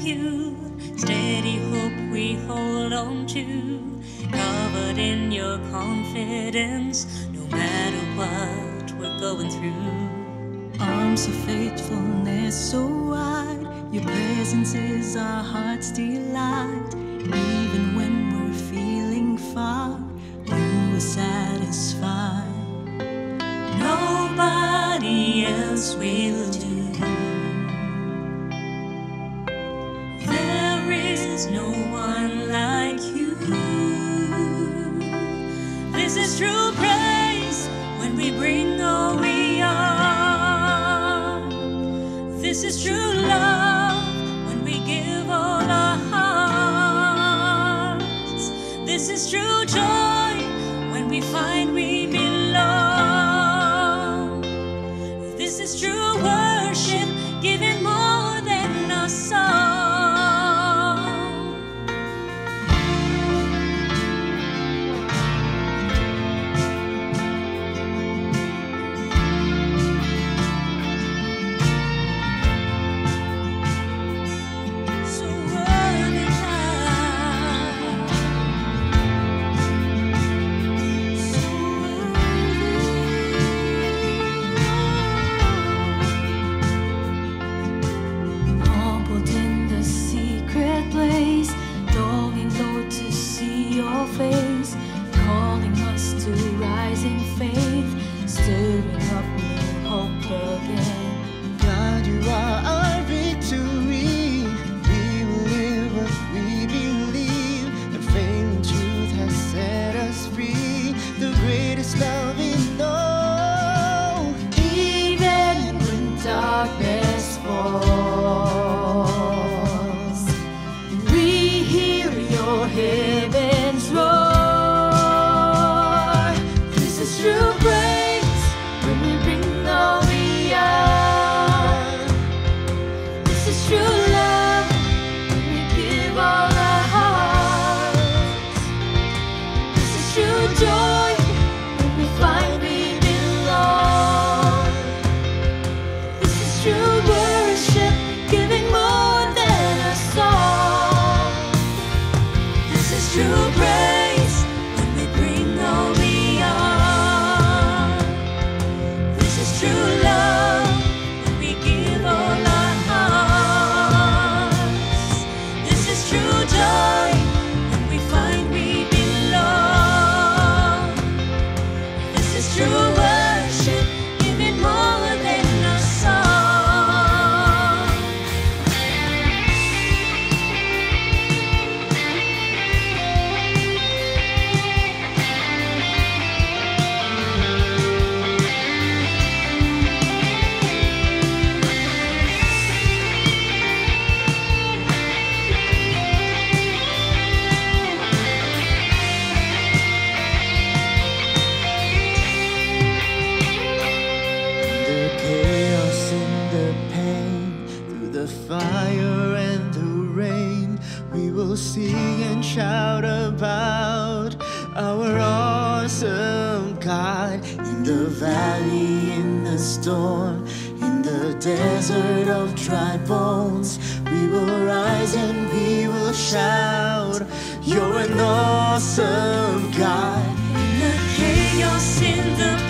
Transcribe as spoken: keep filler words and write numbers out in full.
you, steady hope we hold on to, covered in your confidence, no matter what we're going through. Arms of faithfulness so wide, your presence is our heart's delight. Even when we're feeling far, you will satisfy. Nobody else will do. There is no one like you. This is true praise when we bring all we are. This is true love when we give all our hearts. This is true joy when we find we belong. This is true worship, giving more than a song. So worthy God, so Humbled in the secret place, longing, Lord, to see your face, calling us to rise in faith, stirring up new hope again. God, you are our victory. We will live what we believe. And faith and truth has set us free. The greatest love we know. Even when darkness falls, we hear your heavens roar. This is true praise when we bring all we are. This is true love when we give all our hearts. This is true joy when we find we belong. This is true worship, giving more than a song. This is true praise when we bring all we are. This is true love when we give all our hearts. This is true joy when we find we belong. This is true worship, giving more than a song. The chaos and the pain, through the fire and the rain, we will sing and shout about our awesome God. In the valley, in the storm, in the desert of dry bones, we will rise and we will shout, you're an awesome God. In the chaos, in the